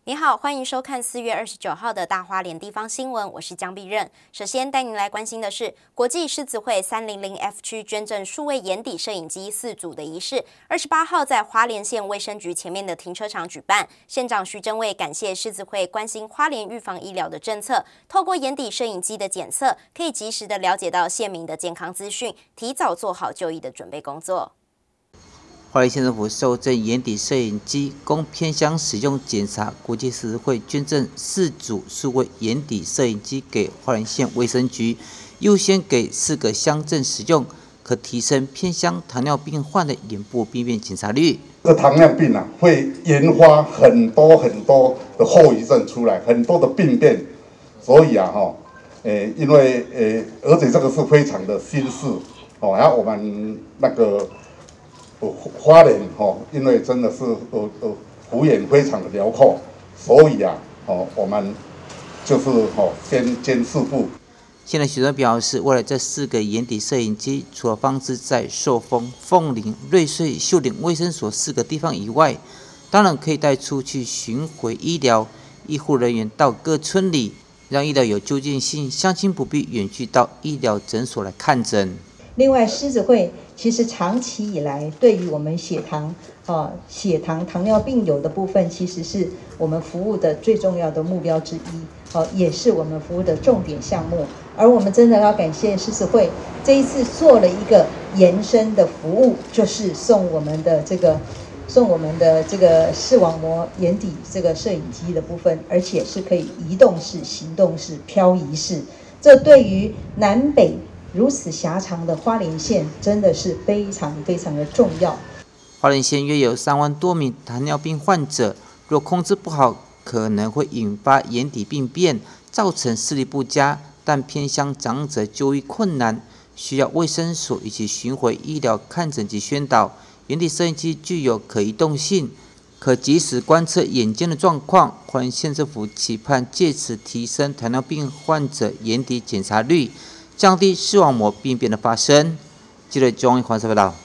你好，欢迎收看4月29号的大花莲地方新闻，我是江碧任。首先带您来关心的是国际狮子会300F 区捐赠数位眼底摄影机4组的仪式，28号在花莲县卫生局前面的停车场举办。县长徐榛蔚感谢狮子会关心花莲预防医疗的政策，透过眼底摄影机的检测，可以及时的了解到县民的健康资讯，提早做好就医的准备工作。 花莲县政府授赠眼底摄影机，供偏乡使用检查。国际狮子会捐赠4组数位眼底摄影机给花莲县卫生局，优先给4个乡镇使用，可提升偏乡糖尿病患的眼部病变检查率。 这糖尿病啊，会研发很多的后遗症出来，很多的病变，所以啊，因为而且这个是非常的新事，然后我们那个。花莲因为真的是幅员非常的辽阔，所以啊，我们就是先兼4部。 县的许多表示，未来这4个眼底摄影机，除了放置在寿丰、凤林、瑞穗、秀岭卫生所4个地方以外，当然可以带出去巡回医疗，医护人员到各村里，让医疗有就近性，乡亲不必远距到医疗诊所来看诊。 另外，狮子会其实长期以来对于我们血糖糖尿病友的部分，其实是我们服务的最重要的目标之一，也是我们服务的重点项目。而我们真的要感谢狮子会这一次做了一个延伸的服务，就是送我们的这个视网膜眼底这个摄影机的部分，而且是可以移动式、行动式、漂移式。这对于南北如此狭长的花莲县，真的是非常的重要。 花莲县约有3万多名糖尿病患者，若控制不好，可能会引发眼底病变，造成视力不佳。但偏乡长者就医困难，需要卫生所以及巡回医疗看诊及宣导。眼底摄影机具有可移动性，可及时观测眼睛的状况。花莲县政府期盼借此提升糖尿病患者眼底检查率，降低视网膜病变的发生。记者钟义华报道。